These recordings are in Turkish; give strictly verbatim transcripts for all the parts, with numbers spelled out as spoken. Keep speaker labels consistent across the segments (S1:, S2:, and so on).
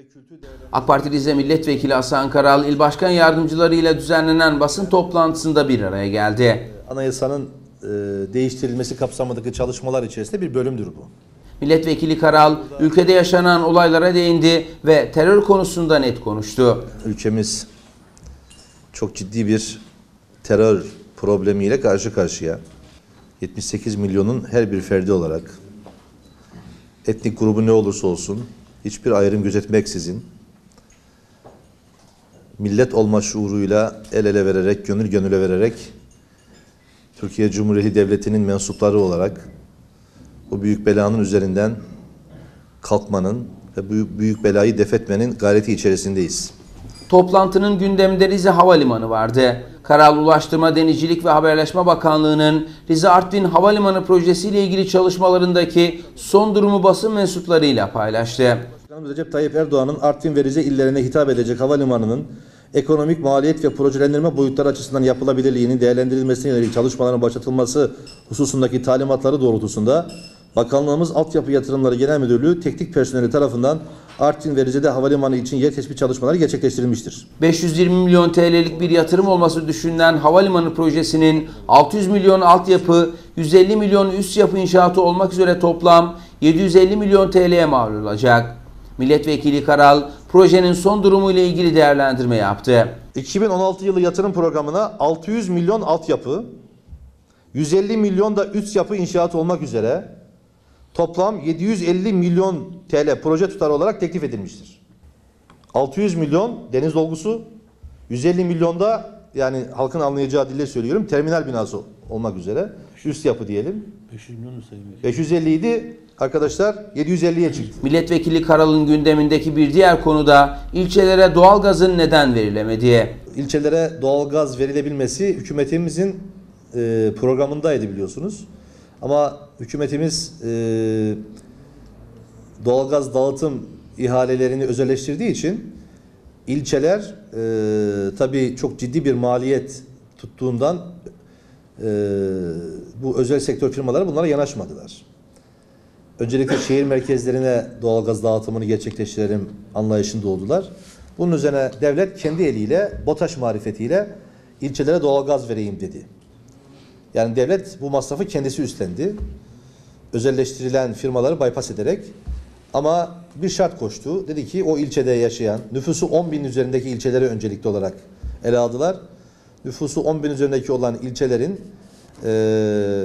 S1: AK Parti Rize Milletvekili Hasan Karal, il başkan yardımcıları ile düzenlenen basın toplantısında bir araya geldi.
S2: Anayasanın e, değiştirilmesi kapsamındaki çalışmalar içerisinde bir bölümdür bu.
S1: Milletvekili Karal, ülkede yaşanan olaylara değindi ve terör konusunda net konuştu.
S2: Ülkemiz çok ciddi bir terör problemiyle karşı karşıya. yetmiş sekiz milyonun her bir ferdi olarak, etnik grubu ne olursa olsun, hiçbir ayrım gözetmeksizin, millet olma şuuruyla el ele vererek, gönül gönüle vererek, Türkiye Cumhuriyeti Devleti'nin mensupları olarak bu büyük belanın üzerinden kalkmanın ve bu büyük belayı defetmenin gayreti içerisindeyiz.
S1: Toplantının gündeminde Rize Havalimanı vardı. Karal, Ulaştırma, Denizcilik ve Haberleşme Bakanlığı'nın Rize Artvin Havalimanı projesiyle ilgili çalışmalarındaki son durumu basın mensuplarıyla paylaştı.
S2: Başkanımız Recep Tayyip Erdoğan'ın Artvin ve Rize illerine hitap edecek havalimanının ekonomik, maliyet ve projelendirme boyutları açısından yapılabilirliğinin değerlendirilmesine yönelik çalışmaların başlatılması hususundaki talimatları doğrultusunda Bakanlığımız Altyapı Yatırımları Genel Müdürlüğü teknik personeli tarafından Artvin ve Rize'de havalimanı için yer tespit çalışmaları gerçekleştirilmiştir.
S1: beş yüz yirmi milyon T L'lik bir yatırım olması düşünülen havalimanı projesinin altı yüz milyon altyapı, yüz elli milyon üst yapı inşaatı olmak üzere toplam yedi yüz elli milyon T L'ye mal olacak. Milletvekili Karal, projenin son durumu ile ilgili değerlendirme yaptı.
S2: iki bin on altı yılı yatırım programına altı yüz milyon altyapı, yüz elli milyon da üst yapı inşaatı olmak üzere toplam yedi yüz elli milyon T L proje tutarı olarak teklif edilmiştir. altı yüz milyon deniz dolgusu, yüz elli milyon da, yani halkın anlayacağı dille söylüyorum, terminal binası olmak üzere üst yapı diyelim.
S3: beş yüz milyon
S2: beş yüz elli idi arkadaşlar, yedi yüz elliye çıktı.
S1: Milletvekili Karal'ın gündemindeki bir diğer konu da ilçelere doğalgazın neden verilemediği.
S2: İlçelere doğalgaz verilebilmesi hükümetimizin e, programındaydı biliyorsunuz. Ama hükümetimiz e, doğalgaz dağıtım ihalelerini özelleştirdiği için ilçeler e, tabii çok ciddi bir maliyet tuttuğundan e, bu özel sektör firmaları bunlara yanaşmadılar. Öncelikle şehir merkezlerine doğalgaz dağıtımını gerçekleştirelim anlayışında oldular. Bunun üzerine devlet kendi eliyle, BOTAŞ marifetiyle ilçelere doğalgaz vereyim dedi. Yani devlet bu masrafı kendisi üstlendi. Özelleştirilen firmaları bypass ederek, ama bir şart koştu. Dedi ki o ilçede yaşayan, nüfusu on bin üzerindeki ilçeleri öncelikli olarak ele aldılar. Nüfusu on bin üzerindeki olan ilçelerin e,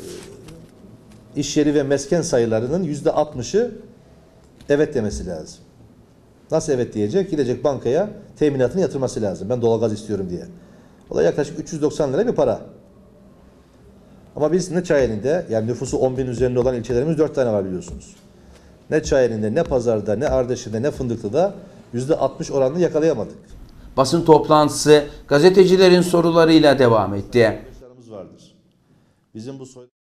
S2: iş yeri ve mesken sayılarının yüzde altmışı evet demesi lazım. Nasıl evet diyecek? Gidecek bankaya teminatını yatırması lazım. Ben doğalgaz istiyorum diye. O da yaklaşık üç yüz doksan lira bir para. Ama biz ne Çayeli'nde, yani nüfusu on bin üzerinde olan ilçelerimiz dört tane var biliyorsunuz. Ne Çayeli'nde, ne Pazar'da, ne Ardeşen'de, ne Fındıklı'da yüzde altmış oranını yakalayamadık.
S1: Basın toplantısı gazetecilerin sorularıyla devam etti.
S2: Vardır. Bizim bu soy